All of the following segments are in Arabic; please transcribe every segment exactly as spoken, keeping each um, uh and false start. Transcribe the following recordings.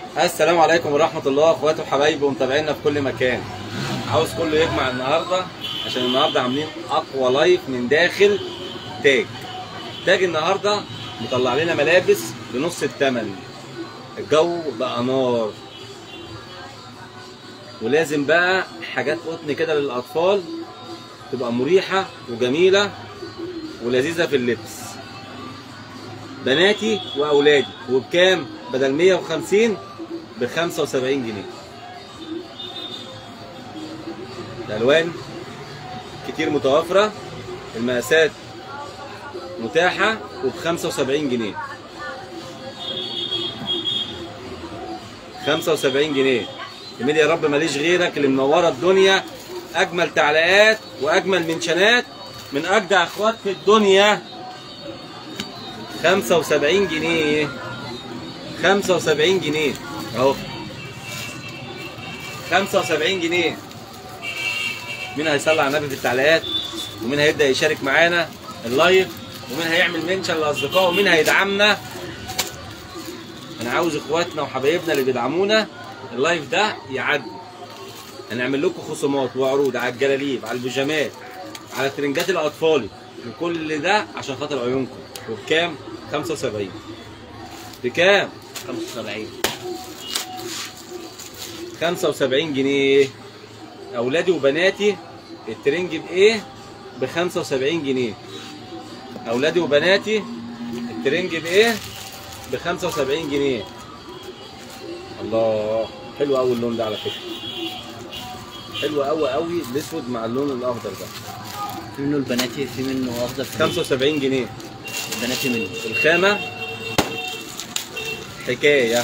السلام عليكم ورحمة الله اخواتي وحبايبي ومتابعينا في كل مكان. عاوز كله يجمع النهارده عشان النهارده عاملين اقوى لايف من داخل تاج. تاج النهارده مطلع لنا ملابس بنص الثمن. الجو بقى نار، ولازم بقى حاجات قطن كده للاطفال تبقى مريحة وجميلة ولذيذة في اللبس. بناتي واولادي. وبكام؟ بدل مية وخمسين ب خمسة وسبعين جنيه. الالوان كتير متوفره، المقاسات متاحه وب خمسة وسبعين جنيه. خمسة وسبعين جنيه. جميل يا رب، ماليش غيرك اللي منوره الدنيا. اجمل تعليقات واجمل منشنات من اجدع اخوات في الدنيا. خمسة وسبعين جنيه. خمسة وسبعين جنيه اهو. خمسة وسبعين جنيه. مين هيصلي على النبي في التعليقات؟ ومين هيبدا يشارك معانا اللايف؟ ومين هيعمل منشن لاصدقائه؟ ومين هيدعمنا؟ انا عاوز اخواتنا وحبايبنا اللي بيدعمونا اللايف ده يعدي. هنعمل لكم خصومات وعروض على الجلاليب، على البيجامات، على ترنجات الاطفال، وكل ده عشان خاطر عيونكم. وبكام؟ خمسة وسبعين. بكام؟ خمسة وسبعين. خمسة وسبعين جنيه. اولادي وبناتي الترنج بايه؟ ب خمسة وسبعين جنيه. اولادي وبناتي الترنج بايه؟ ب خمسة وسبعين جنيه. الله، حلو قوي اللون ده على فكره. حلو قوي قوي الاسود مع اللون الاخضر ده. في منه البناتي، في منه اخضر. خمسة وسبعين جنيه البناتي منه. الخامه حكايه.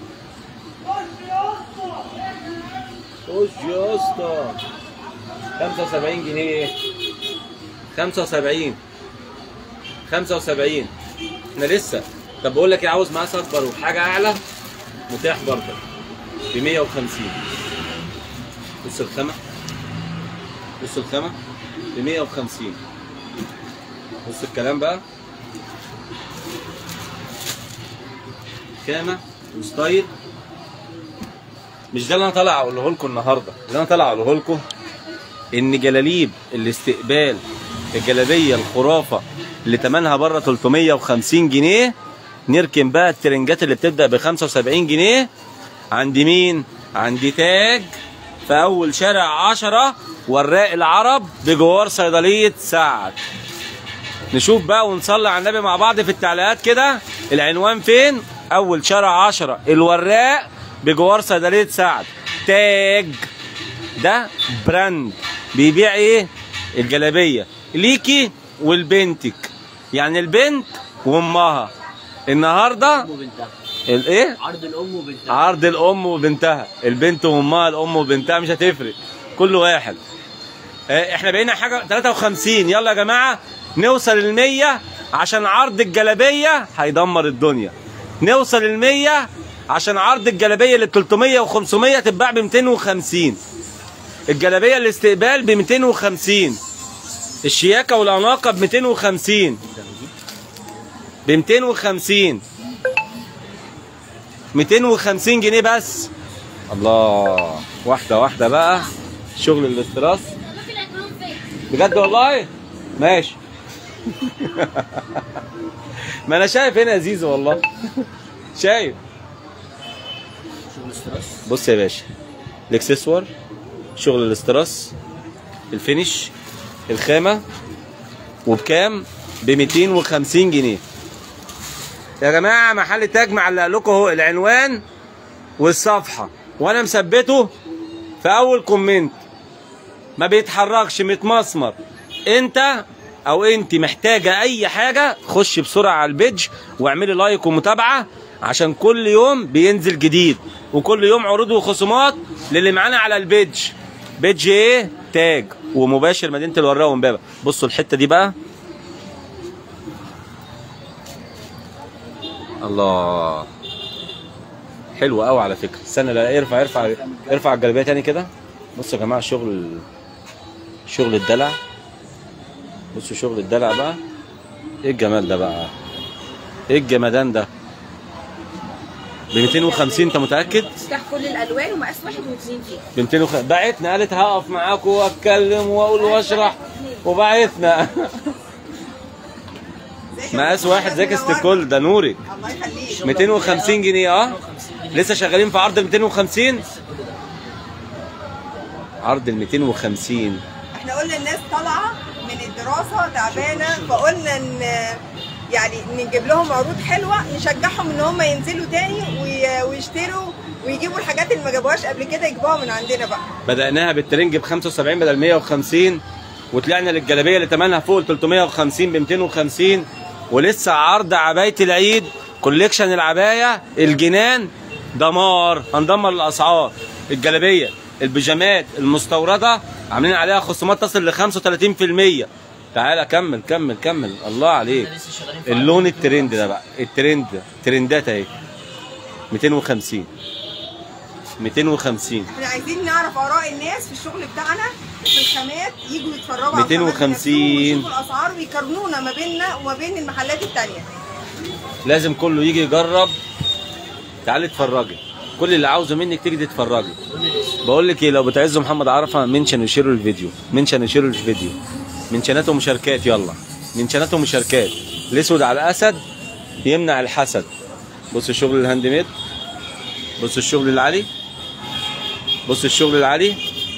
خش يا اسطى. خمسة وسبعين جنيه. خمسة وسبعين. خمسة وسبعين. احنا لسه. طب بقول لك ايه، عاوز مقاس اكبر وحاجه اعلى متاح برضه ب مية وخمسين. بص الخامه. بص الخامه ب مية وخمسين. بص الكلام بقى. خامه وستايل. مش ده اللي انا طالع اقوله لكم النهارده. اللي انا طالع اقوله لكم ان جلاليب الاستقبال، الجلابيه الخرافه اللي ثمنها بره تلتمية وخمسين جنيه، نركن بقى الترنجات اللي بتبدا ب خمسة وسبعين جنيه عند مين؟ عند تاج في اول شارع عشرة وراق العرب بجوار صيدليه سعد. نشوف بقى ونصلي على النبي مع بعض في التعليقات كده. العنوان فين؟ اول شارع عشرة الوراق بجوار صيدليه سعد. تاج ده براند بيبيع ايه؟ الجلابيه ليكي ولبنتك، يعني البنت وامها. النهارده الايه؟ عرض الام وبنتها. عرض الام وبنتها، البنت وامها، الام وبنتها، مش هتفرق، كل واحد. احنا بقينا حاجه تلاتة وخمسين. يلا يا جماعه نوصل ل مية عشان عرض الجلابيه هيدمر الدنيا. نوصل ل مية عشان عرض الجلابيه اللي ب تلتمية وخمسمية تتباع ب ميتين وخمسين. الجلابيه الاستقبال ب ميتين وخمسين. الشياكه والاناقه ب ميتين وخمسين. ب ميتين وخمسين. ميتين وخمسين جنيه بس. الله، واحده واحده بقى. شغل الاستراس بجد والله. ماشي. ما انا شايف هنا يا زيزو والله. شايف. شغل استراس. بص يا باشا، الاكسسوار، شغل الاستراس، الفينش، الخامه. وبكام؟ ب ميتين وخمسين جنيه. يا جماعه محل تاج معلق لكم اهو العنوان والصفحه، وانا مثبته في اول كومنت. ما بيتحركش، متمسمر. انت او انت محتاجه اي حاجه خش بسرعه على البيج واعملي لايك ومتابعه، عشان كل يوم بينزل جديد وكل يوم عروض وخصومات للي معانا على البيج. بيج ايه؟ تاج، ومباشر مدينه الوراق وامبابه. بصوا الحته دي بقى. الله، حلوه قوي على فكره. استنى، لا ارفع ارفع ارفع الجلابيه تاني كده. بصوا يا جماعه شغل شغل الدلع. بصوا شغل الدلع بقى. ايه الجمال ده بقى؟ ايه الجمدان ده؟ ب مئتين وخمسين انت متاكد؟ مفتاح كل الالوان ومقاس واحد واثنين فيه. ب مئتين وخمسين بعتنا قالت هقف معاكم واتكلم واقول واشرح وبعتنا. مقاس واحد زي كاست الكل ده نورك. الله يخليك. مئتين وخمسين جنيه اه لسه شغالين في عرض ال مئتين وخمسين. عرض ال مئتين وخمسين. احنا قلنا الناس طالعه من الدراسه تعبانه، فقلنا ان يعني نجيب لهم عروض حلوه نشجعهم ان هم ينزلوا تاني ويشتروا ويجيبوا الحاجات اللي ما جابوهاش قبل كده يجيبوها من عندنا بقى. بدأناها بالترنج ب خمسة وسبعين بدل مئة وخمسين، وطلعنا للجلابيه اللي ثمنها فوق ال ثلاثمئة وخمسين ب مئتين وخمسين، ولسه عرض عبايه العيد كوليكشن العبايه الجنان دمار. هندمر الاسعار. الجلابيه البيجامات المستورده عاملين عليها خصومات تصل ل خمسة وثلاثين بالمئة. تعالى كمل كمل كمل الله عليك. اللون الترند ده بقى الترند ترندات اهي مئتين وخمسين مئتين وخمسين. احنا عايزين نعرف اراء الناس في الشغل بتاعنا في الخامات، يجوا يتفرجوا على مئتين وخمسين ويشوفوا الاسعار ويقارنونا ما بيننا وما بين المحلات الثانيه. لازم كله يجي يجرب. تعالي اتفرجي، كل اللي عاوزه منك تيجي تتفرجي. بقول لك ايه، لو بتعزوا محمد عرفه منشن وشيروا الفيديو، منشن وشيروا الفيديو، منشنات ومشاركات. يلا منشنات ومشاركات. الاسود على الاسد يمنع الحسد. بص الشغل الهاند ميد، بص الشغل العالي، بص الشغل العالي.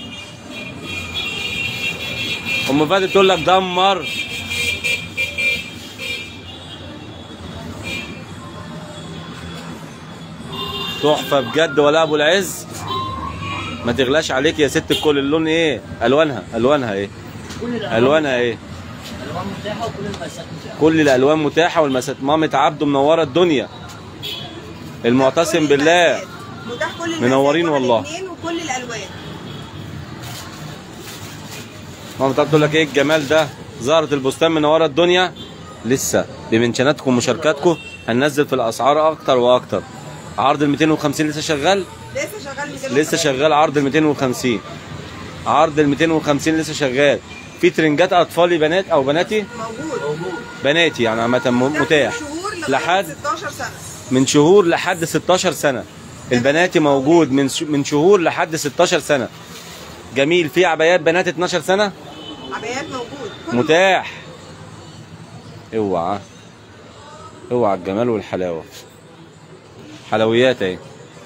ام فادي بتقول لك دمر. تحفه بجد ولا ابو العز. ما تغلاش عليك يا ست الكل. اللون ايه؟ الوانها الوانها ايه؟ الوانها ايه؟ الالوان متاحه وكل المقاسات متاحه. كل الالوان متاحه والمسات. مامة عبده منوره الدنيا. المعتصم بالله متاح كل المقاسات منورين والله. وكل الالوان. مامة عبده تقول لك ايه الجمال ده؟ زهره البستان منوره الدنيا. لسه بمنشناتكم ومشاركاتكم هننزل في الاسعار اكتر واكتر. عرض ال مئتين وخمسين لسه شغال؟ لسه شغال لسه شغال عرض ال مئتين وخمسين. عرض ال مئتين وخمسين لسه شغال. في ترنجات اطفالي بنات او بناتي؟ موجود موجود. بناتي يعني عامه متاح. لحد ستاشر سنه. من شهور لحد ستاشر سنه. البناتي موجود من من شهور لحد ستاشر سنه. جميل. في عبايات بنات اتناشر سنه؟ عبايات موجود متاح. اوعى اوعى الجمال والحلاوه. حلويات اهي.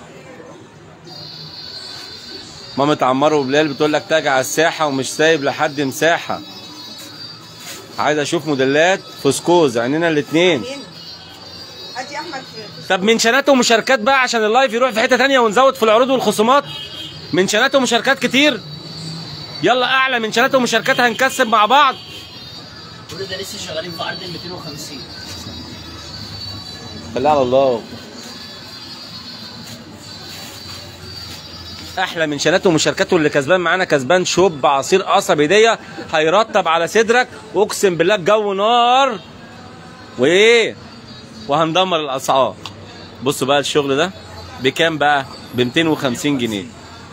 مامة عمار وبلال بتقول لك تاج على الساحه ومش سايب لحد مساحه. عايز اشوف موديلات فسكوز عينينا الاثنين. ادي احمد. طب منشنات ومشاركات بقى عشان اللايف يروح في حته ثانيه ونزود في العروض والخصومات. منشنات ومشاركات كتير. يلا اعلى منشنات ومشاركات هنكسب مع بعض. كل ده لسه شغالين في عرض ال مئتين وخمسين. خليها على الله. احلى منشنات ومشاركات. واللي كسبان معانا كسبان شوب عصير قصب هديه هيرطب على صدرك. اقسم بالله الجو نار وايه وهندمر الاسعار. بصوا بقى الشغل ده بكام بقى؟ ب مئتين وخمسين جنيه.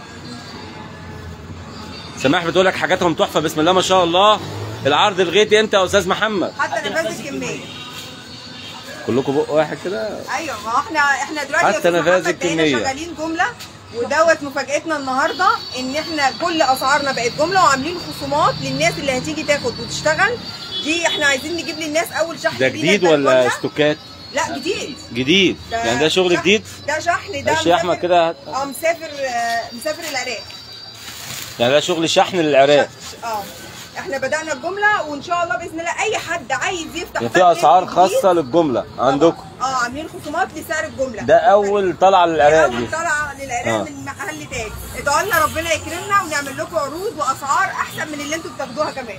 سماح بتقول لك حاجاتهم تحفه بسم الله ما شاء الله. العرض لغايه امتى يا استاذ محمد؟ حتى نفاذ الكميه. كلكم بق واحد كده؟ ايوه ما احنا احنا دلوقتي حتى نفاذ الكميه شغالين جمله. ودوت مفاجاتنا النهارده ان احنا كل اسعارنا بقت جمله وعاملين خصومات للناس اللي هتيجي تاخد وتشتغل. دي احنا عايزين نجيب للناس اول شحن. ده جديد ولا استوكات؟ لا جديد. جديد يعني ده شغل شحن جديد؟ ده شحن. ده ماشي يا احمد كده. اه مسافر آه مسافر العراق. يعني ده شغل شحن للعراق. اه احنا بدأنا الجمله وان شاء الله باذن الله اي حد عايز يفتح. يعني في اسعار خاصه للجمله عندكم؟ اه عاملين خصومات لسعر الجمله. ده اول طلعه للعراق دي. اول طلعه للعراق آه. من محل تاج. ادعوا لنا ربنا يكرمنا ونعمل لكم عروض واسعار احسن من اللي انتم بتاخدوها كمان.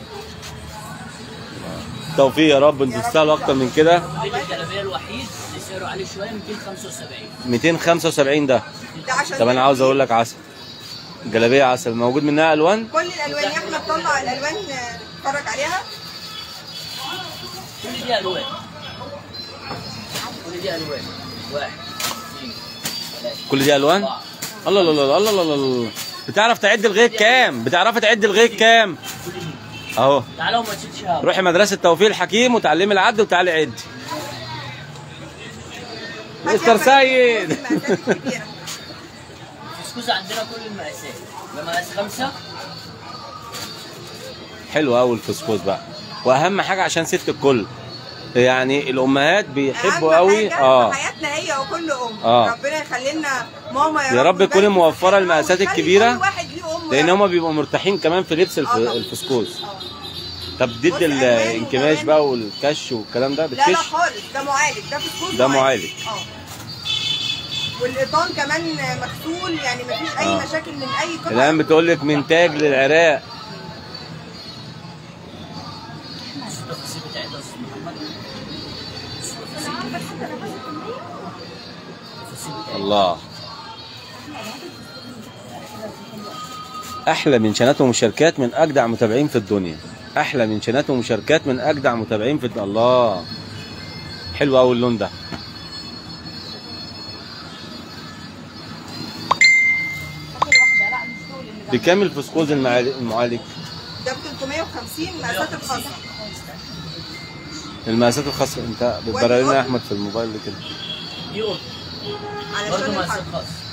توفيق يا رب. انتوا تستاهلوا اكتر من كده. الجلابيه الوحيد اللي سعره عالي شويه مئتين وخمسة وسبعين. مئتين وخمسة وسبعين ده. ده عشان طب انا عاوز اقول لك عسل. الجلابيه عسل موجود منها الوان؟ كل الالوان يا احمد. طلع الالوان اتفرج عليها. كل دي الوان. كل دي الوان. واحد اثنين ثلاثه. كل دي الوان؟ الله الله الله الله الله الله. بتعرف تعد لغايه كام؟ بتعرفي تعد لغايه كام؟ اهو. تعالى وما تشيلش هوا. روحي مدرسه توفيق الحكيم وتعلمي العد وتعالي عدي. مستر سيد. الفسكوز عندنا كل المقاسات، ده مقاس خمسة. حلو قوي الفسكوز بقى، واهم حاجه عشان ست الكل، يعني الامهات بيحبوا قوي. اه حياتنا هي وكل ام. آه. ربنا يخلي لنا ماما يا, يا رب تكون موفره المقاسات الكبيره، كل واحد ليه ام، لان هم بيبقوا مرتاحين كمان في لبس الف... آه الفسكوز. آه. طب ضد الانكماش بقى والكش والكلام ده بتكش؟ لا لا خالص، ده معالج، ده فسكوز ده معالج. اه والقطان كمان مغسول، يعني مفيش اي آه. مشاكل من اي قطعه. الان بتقول لك من تاج للعراق. الله، احلى من شنات ومشاركات من اجدع متابعين في الدنيا. احلى من شنات ومشاركات من اجدع متابعين في الدنيا. الله، حلو قوي اللون ده. بكام الفسكوز المعالج؟ ده ب ثلاثمية وخمسين المقاسات الخاصه. المقاسات الخاصه انت بتبرر لنا يا احمد في الموبايل كده. يقول علشان الحر.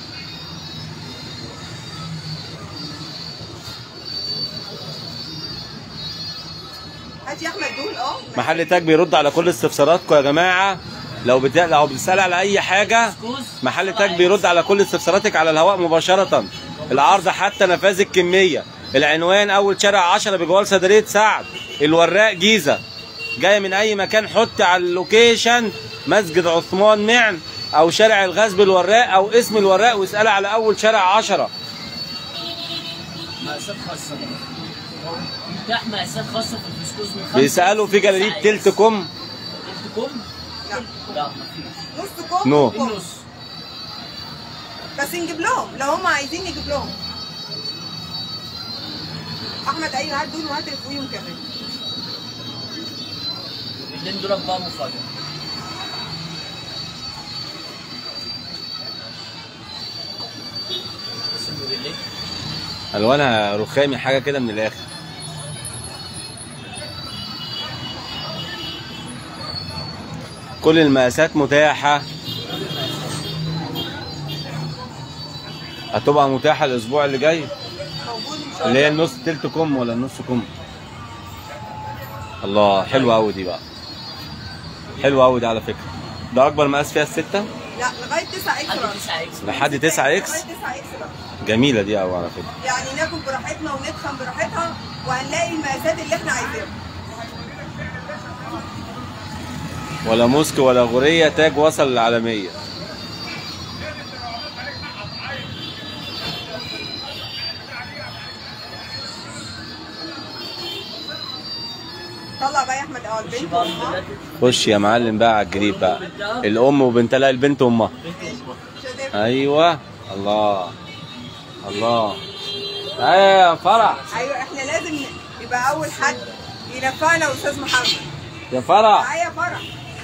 هات يا احمد دول. اه محل تاج بيرد على كل استفساراتكم يا جماعه. لو بت... لو بتسال على اي حاجه، محل تاج بيرد على كل استفساراتك على الهواء مباشره. العرض حتى نفاذ الكميه. العنوان اول شارع عشرة بجوار صيدليه سعد، الوراق جيزه. جايه من اي مكان حط على اللوكيشن مسجد عثمان معن او شارع الغاز بالوراق او اسم الوراق واسالها على اول شارع عشرة. مقاسات خاصه متاح، مقاسات خاصه في الفسكوز من خمسة. بيسالوا في جلاليب تلت كم. تلت كم؟ لا لا مفيش. نص كم؟ نو نص. بس نجيب لهم لو هم عايزين نجيب لهم. احمد ايوه هات دول وهات رفويهم كمان. الاثنين دول بقى مفاجأة. الوانها رخامي حاجه كده من الاخر. كل المقاسات متاحه، هتبقى متاحه الاسبوع اللي جاي. اللي هي النص تلت كم ولا النص كم. الله، حلوه قوي دي بقى، حلوه قوي دي على فكره. ده اكبر مقاس فيها السته؟ لا لغايه تسعة اكس. لحد تسعة اكس. لغايه تسعة اكس بقى. جميله دي قوي على فكره. يعني ناكل براحتنا ونتخن براحتها وهنلاقي المقاسات اللي احنا عايزينها. ولا موسك ولا غوريه، تاج وصل للعالميه. طلع بقى يا احمد. اه البنت وامها. خش يا معلم بقى على الجديد بقى. الام وبنتها. لا البنت وامها. ايوه. الله الله. ايوه يا فرح. ايوه احنا لازم يبقى اول حد ينفعنا استاذ محمد. يا فرح. ايوه يا فرح.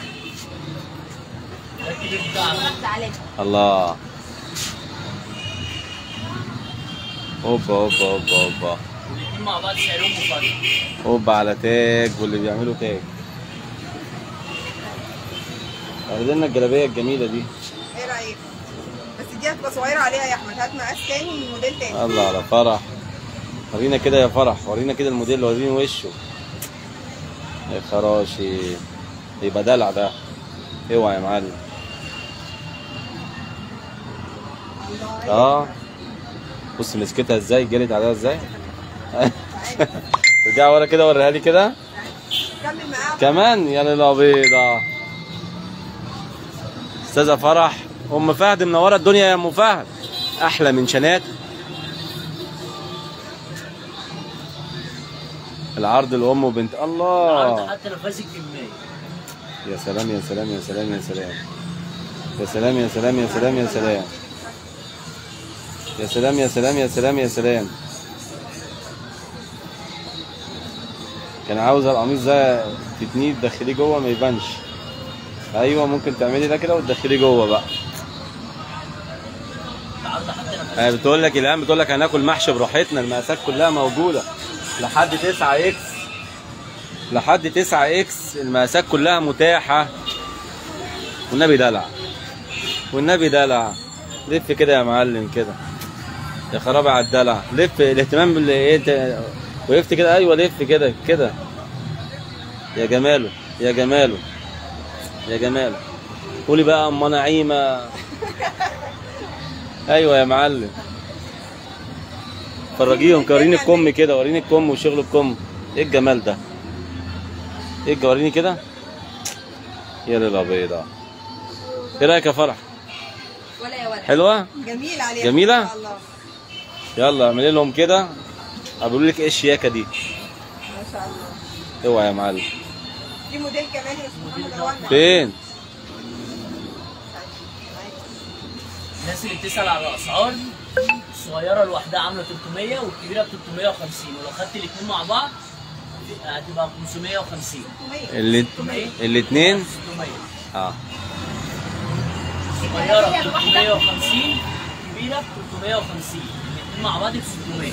الله. اوبا اوبا اوبا اوبا. الاثنين مع بعض سعرهم مفاجأة. اوبا على تاج واللي بيعملوا تاج. عرضنا الجلابيه الجميله دي. ايه رايك؟ بس دي هتبقى صغيره عليها يا احمد، هات مقاس تاني من موديل تاني. الله على فرح. ورينا كده يا فرح، ورينا كده الموديل، وريني وشه. يا خراشي، يبقى دلع ده. اوعى يا معلم. اه بص مسكتها ازاي، جريت عليها ازاي. رجع ورا كده، وريها لي كده. كمل معاها كمان. يا ليله بيضه. استاذه فرح ام فهد منوره الدنيا يا ام فهد. احلى من شنات. العرض الام وبنت. الله. العرض حتى نفاذ الكميه. يا سلام يا سلام يا سلام يا سلام يا سلام يا سلام يا سلام يا سلام يا سلام يا سلام يا سلام يا سلام. كان عاوز القميص ده تتنيه تدخليه جوه ما يبانش. ايوه ممكن تعملي ده كده وتدخليه جوه بقى. هي بتقول لك الان بتقول لك هناكل محشي براحتنا. المقاسات كلها موجوده لحد تسعة اكس. لحد تسعة اكس المقاسات كلها متاحه. والنبي دلع. والنبي دلع. لف كده يا معلم كده. يا خرابي على الدلع. لف الاهتمام باللي ايه انت وقفت كده. ايوه لف كده كده. يا جماله يا جماله يا جماله. قولي بقى ام نعيمه. ايوه يا معلم. فرجيهم وريني الكم كده. وريني الكم وشغل الكم. ايه الجمال ده؟ ايه وريني كده. يا ليله بيضاء. ايه رايك يا فرح؟ ولا يا ولد. حلوه؟ جميل عليها جميله؟ ما شاء الله. يلا اعملي لهم كده. هقول لك ايه الشياكه دي. ما شاء الله. اوعى يا معلم. في موديل كمان اسمه محمد روان. فين؟ الناس اللي بتسأل على الأسعار، الصغيرة لوحدها عاملة تلتمية والكبيرة ب تلتمية وخمسين، ولو خدت الاتنين مع بعض هتبقى خمسمية وخمسين. اللي الاثنين ستمية. اه صغيرة ب تلتمية وخمسين، كبيرة ب تلتمية وخمسين، الاتنين مع بعض ب ستمية.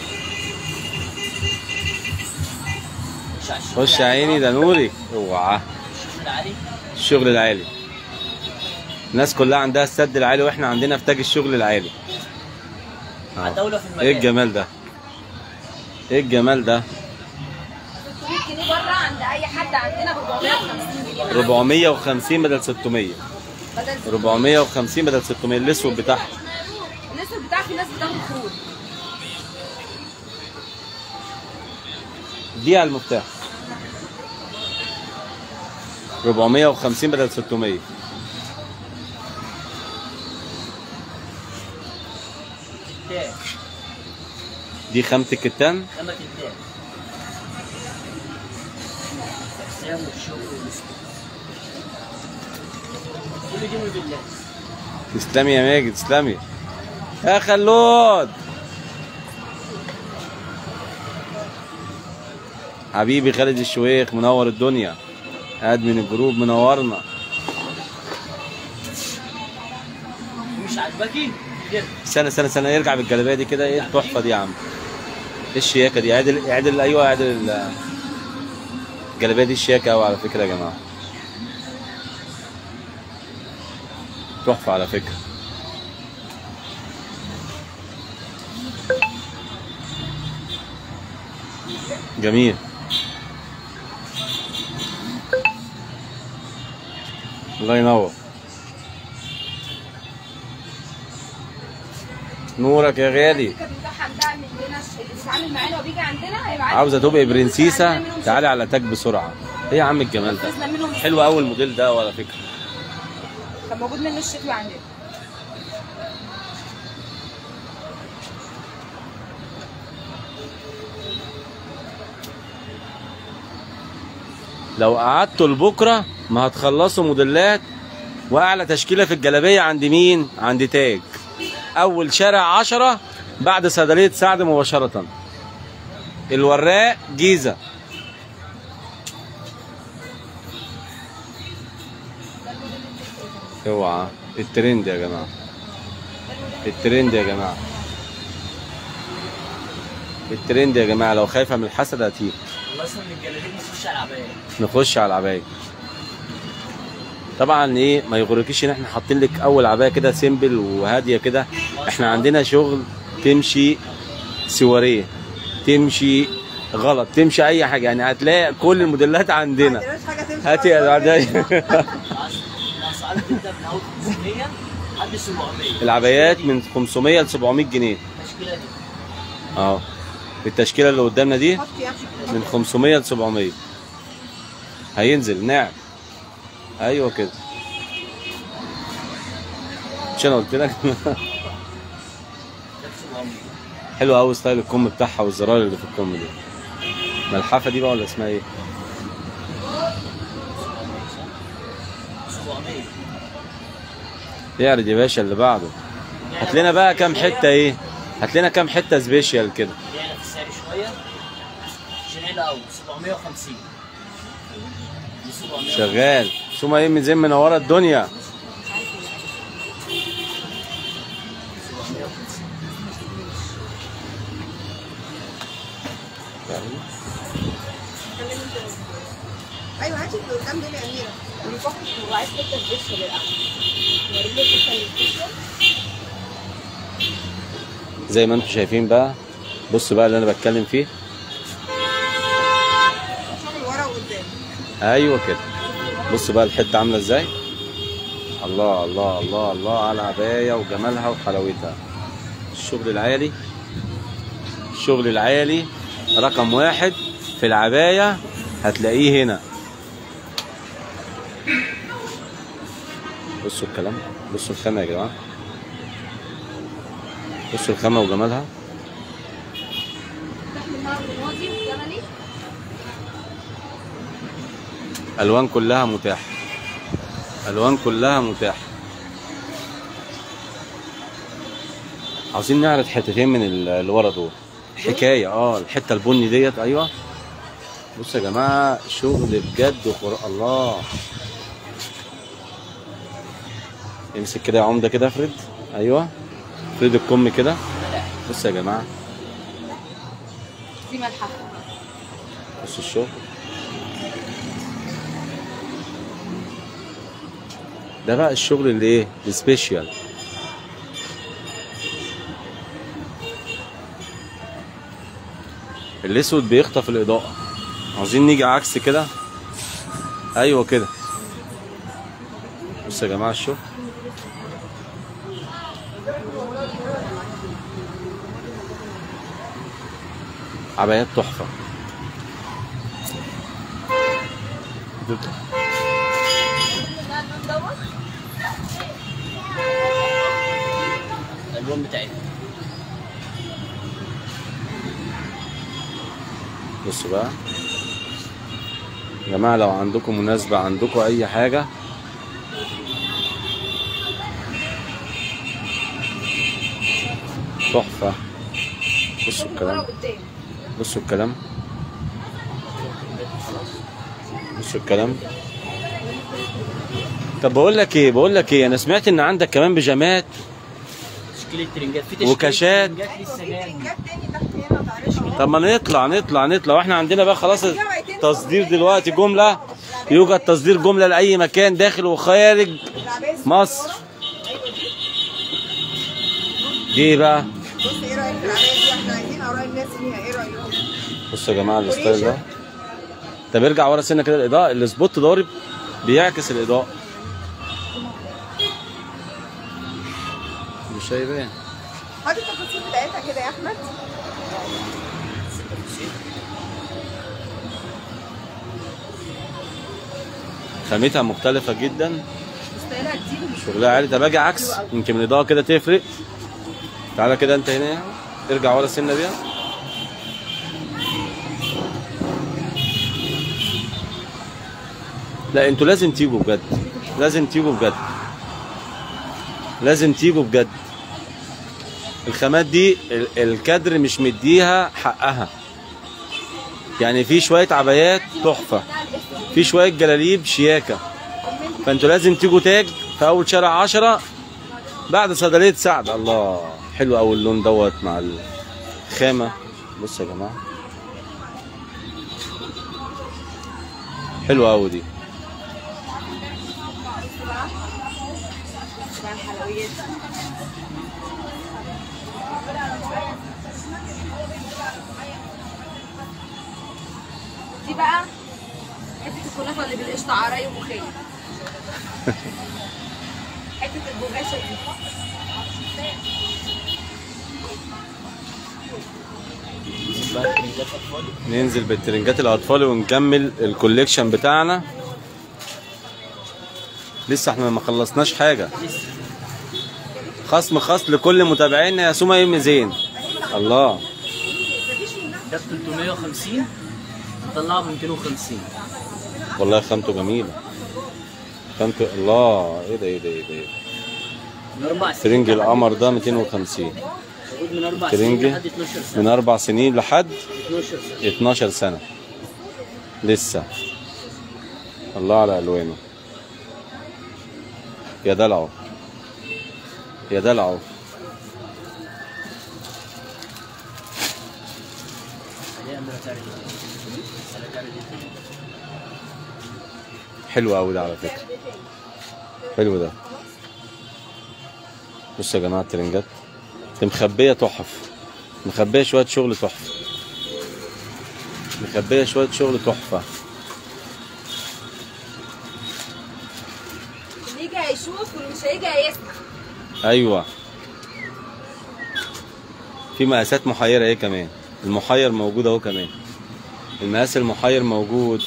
خش عيني ده نوري. اوعى. الشغل العالي. الشغل العالي. الناس كلها عندها السد العالي واحنا عندنا في تاج الشغل العالي. آه. دولة في المجال. ايه الجمال ده؟ ايه الجمال ده؟ ستمية جنيه بره عند اي حد عندنا ب أربعمية وخمسين جنيه. أربعمية وخمسين بدل ستمية. بدل أربعمية وخمسين بدل ستمية. الاسود بتاعها. الاسود بتاعها في ناس بتاخد خروج. دي على المفتاح. أربعمية وخمسين بدل ستمية. كتان. دي خامة الكتان. خامة كتان. اقسام والشغل والاسود. كل دي موديلات. تسلمي يا ماجد. تسلمي يا خلود. حبيبي خالد الشويخ منور الدنيا. ادمن الجروب منورنا. مش عاجباكي؟ كده. استنى استنى استنى يرجع بالجلابيه دي كده. ايه التحفه دي يا عم؟ ايه الشياكه دي؟ عادل عادل. ايوه عادل. الجلابيه دي شياكه قوي على فكره يا جماعه. تحفه على فكره. جميل. الله ينور. نورك يا غالي. كان بتاعها ده مننا اللي بيتعامل معانا وبيجي عندنا هيبقى عارف عاوزه تبقي برنسيسه؟ تعالي على تاج بسرعه. ايه يا عم الجمال ده؟ حلو قوي الموديل ده على فكره. كان موجود منه الشتوي عندنا. لو قعدتوا لبكره ما هتخلصوا موديلات. واعلى تشكيله في الجلابيه عند مين؟ عند تاج. اول شارع عشرة بعد صيدليه سعد مباشره. الوراق جيزه. اوعى. الترند يا جماعه. الترند يا جماعه. الترند يا جماعه. لو خايفه من الحسد هتيجي. خلصنا من الجلابيه نخش على العباية. نخش على العباية. طبعا ايه ما يغركيش ان احنا حاطين لك اول عباية كده سيمبل وهاديه كده. احنا عندنا شغل تمشي سواريه، تمشي غلط، تمشي اي حاجه يعني. هتلاقي كل الموديلات عندنا. ما عندناش حاجه تمشي. هاتي يا عداي. الاسعار بتبدا من اول خمسمية لحد سبعمية. العبايات من خمسمية ل سبعمية جنيه. التشكيله دي اه التشكيله اللي قدامنا دي حط يا من خمسمية ل سبعمية. هينزل نعم. ايوه كده. مش انا قلت لك؟ حلو قوي ستايل الكم بتاعها والزرار اللي في الكم دي. ملحفه دي بقى ولا اسمها ايه؟ سبعمية. اعرض يا باشا اللي بعده. هات لنا بقى كام حته ايه؟ هات لنا كام حته سبيشال كده. نعلى في السعر شويه. شنيله قوي سبعمية وخمسين. شغال. شو ايه من زي منوره الدنيا. ايوه هاتي اللي قدام دول يا اميره. اللي فوق وعايز حته سبيشال للاحمر. وريني الحته اللي زي ما انتم شايفين بقى. بصوا بقى اللي انا بتكلم فيه. شغل ورا وقدام. ايوه كده. بصوا بقى الحته عامله ازاي. الله الله الله الله على العبايه وجمالها وحلاوتها. الشغل العالي، الشغل العالي رقم واحد في العبايه هتلاقيه هنا. بصوا الكلام، بصوا الخامه يا جماعه، بصوا الخامه وجمالها. الوان كلها متاحه، الوان كلها متاحه. عاوزين نعرض حتتين من اللي ورا دول. حكايه اه الحته البني ديت. ايوه بصوا يا جماعه شغل بجد وخر... الله. امسك كده يا عمده كده، افرد. ايوه افرد الكم كده. بصوا يا جماعه دي ملحفه. بصوا الشغل ده بقى، الشغل اللي ايه السبيشال. الاسود بيخطف الاضاءه. عاوزين نيجي عكس كده. ايوه كده. بصوا يا جماعه الشغل عبايات تحفه. الالوان بتاعتها. بصوا بقى يا جماعه لو عندكم مناسبه، عندكم اي حاجه، تحفه. بصوا الكلام، بصوا الكلام، بصوا الكلام. طب بقول لك ايه، بقول لك ايه، انا سمعت ان عندك كمان بيجامات تشكيله ترنجات، في تشكيله وكاشات. ترنجات لسه جايه. ترنجات تاني تحت هنا تعرفش. طب ما نطلع نطلع نطلع واحنا عندنا بقى خلاص تصدير دلوقتي جمله. يوجد تصدير جمله لاي مكان داخل وخارج مصر. دي ايه بقى؟ بص ايه رايك في العبايه دي؟ احنا عايزين اراء الناس فيها، ايه رايهم؟ بصوا يا جماعه الستايل ده. طب ارجع ورا سنه كده، الاضاءه السبوت ضارب بيعكس الاضاءه. مش هيبان. هات التفاصيل بتاعتها كده يا احمد. خامتها مختلفه جدا، ستايلها جديد. شغلها عالي. طب اجي عكس يمكن الاضاءه كده تفرق. تعالى كده انت هنا، ارجع ورا السنه دي. لا انتوا لازم تيجوا بجد، لازم تيجوا بجد، لازم تيجوا بجد. الخامات دي الكادر مش مديها حقها. يعني في شويه عبايات تحفه، في شويه جلاليب شياكه. فانتوا لازم تيجوا تاج في اول شارع عشرة بعد صيدليه سعد. الله حلو قوي اللون دوت مع الخامه. بصوا يا جماعه حلوه قوي دي. دي بقى حته الكنافه اللي بالقشطه عراي ومخيه. حته البغاشه دي. ننزل بالترنجات الاطفال ونكمل الكوليكشن بتاعنا. لسه احنا ما خلصناش حاجه. خصم خاص لكل متابعينا يا سمية زين. الله ده ب ثلاثمية وخمسين نطلعه ب مئتين وخمسين. والله خامته جميله. خامته الله. ايه ده ايه ده ايه ده, إيه ده؟ من اربع سنين ترنج القمر ده مئتين وخمسين. موجود من اربع ترنج سنين لحد اتناشر سنه. من اربع سنين لحد اتناشر سنه. اتناشر سنه لسه. الله على الوانه. يا دلعه يا دلعه. حلو قوي ده على فكره. حلو ده. بصوا يا جماعه الترنجات دي مخبيه تحف، مخبيه شويه شغل تحفه، مخبيه شويه شغل تحفه. اللي يجي هيشوف واللي مش هيجي هيسمع. ايوه في مقاسات محيره ايه كمان، المحير موجود اهو كمان، المقاس المحير موجود.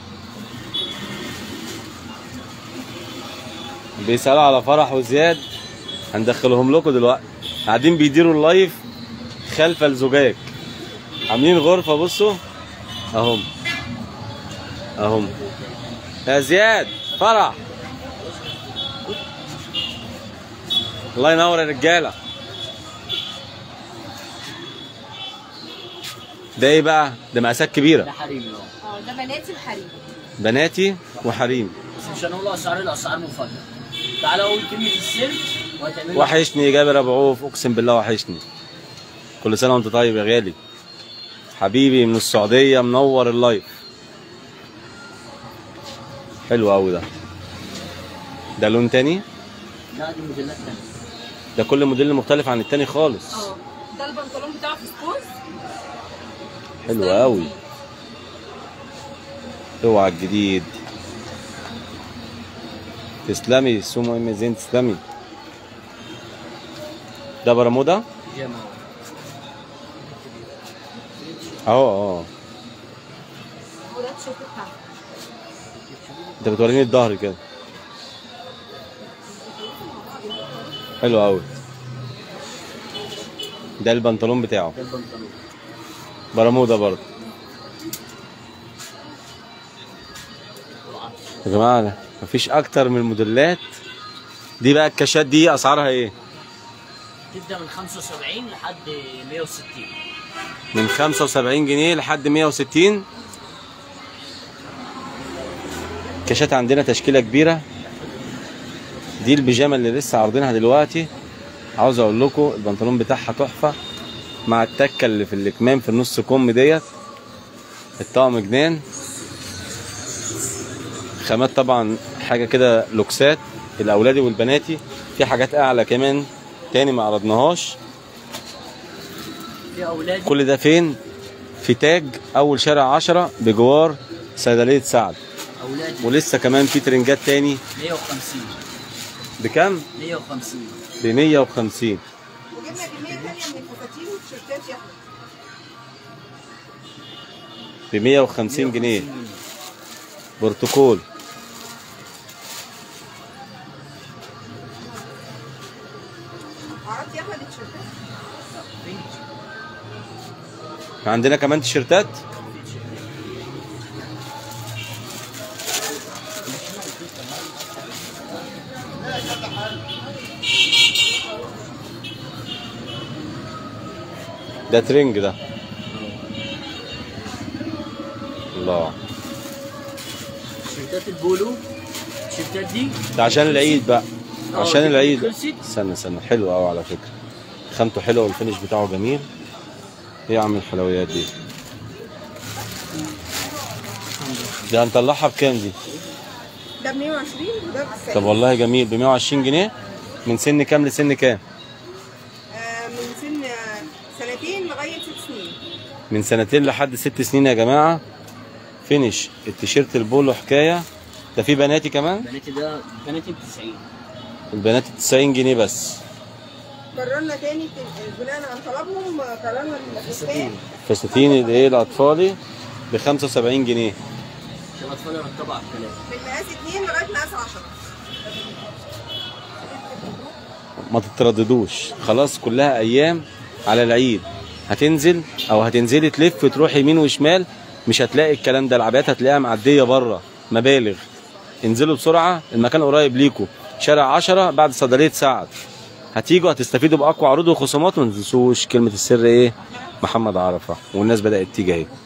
بيسألوا على فرح وزياد، هندخلهم لكم دلوقتي، قاعدين بيديروا اللايف خلف الزجاج، عاملين غرفه بصوا اهم اهم. يا زياد فرح، الله ينور يا رجاله. ده ايه بقى؟ ده مقاسات كبيره. ده حريمي اه. اه ده بناتي وحريمي. بناتي وحريم. بس مش هنقول اسعار، الاسعار مفاجاه. تعالى اقول كلمه السر وهتعمل. وحشني يا جابر ابو عوف، اقسم بالله وحشني. كل سنه وانت طيب يا غالي حبيبي من السعوديه، منور اللايف. حلو قوي ده. ده لون تاني؟ لا دي موديلات تانية. ده كل موديل مختلف عن التاني خالص. اه ده البنطلون بتاعه فسكوز. حلو قوي. اوعى الجديد. تسلمي سومو ام زين، تسلمي. ده برمودا؟ جامعة. اهو اه. وده التيشيرت بتاعه. انت بتوريني الظهر كده. حلو قوي. ده البنطلون بتاعه. ده البنطلون. برمودا برضه. يا جماعه مفيش اكتر من الموديلات دي. بقى الكاشات دي اسعارها ايه؟ تبدا من خمسة وسبعين لحد مية وستين. من خمسة وسبعين جنيه لحد مية وستين. كاشات عندنا تشكيله كبيره. دي البيجامه اللي لسه عارضينها دلوقتي، عاوز اقول لكم البنطلون بتاعها تحفه مع التكه اللي في الكمام في النص كم ديت. الطقم جنان، خامات طبعا حاجه كده لوكسات الاولادي والبناتي. في حاجات اعلى كمان تاني ما عرضناهاش. في اولادي. كل ده فين؟ في تاج اول شارع عشرة بجوار صيدليه سعد. اولادي. ولسه كمان في ترنجات تاني. مية وخمسين. بكام؟ مية وخمسين. ب مية وخمسين. وجبنا كميه ثانيه من الفساتين والتيشيرتات يا احمد ب مية وخمسين جنيه. بروتوكول. عرفت يا احمد التيشيرتات؟ عندنا كمان تيشيرتات. ده ترنج ده. الله. تيشيرتات البولو، التيشيرتات دي ده عشان العيد بقى، اه، عشان دي العيد. خلصت. استنى استنى، حلو قوي على فكره، خامته حلوه والفينش بتاعه جميل. ايه يا عم الحلويات دي؟ دي هنطلعها بكام دي؟ ده ب مية وعشرين وده ب تسعين. طب والله جميل، ب مية وعشرين جنيه. من سن كام لسن كام؟ آه من سن آه، سنتين لغايه ست سنين. من سنتين لحد ست سنين يا جماعه. فينش التيشيرت البولو حكايه. ده في بناتي كمان. بناتي ده بناتي ب تسعين. البناتي تسعين جنيه بس. قررنا تاني بناء عن طلبهم قررنا الفستان فساتين الايه الاطفالي ب خمسة وسبعين جنيه. عشان الاطفال يرتبوا على الكلام. من مقاس اتنين لغايه مقاس عشرة. ما تترددوش، خلاص كلها ايام على العيد. هتنزل او هتنزلي تلف تروح يمين وشمال مش هتلاقي الكلام ده. العبايات هتلاقيها معديه بره مبالغ. انزلوا بسرعه، المكان قريب ليكم، شارع عشرة بعد صيدليه سعد. هتيجوا هتستفيدوا باقوى عروض وخصومات. ما تنسوش كلمه السر ايه؟ محمد عرفه. والناس بدات تيجي اهي.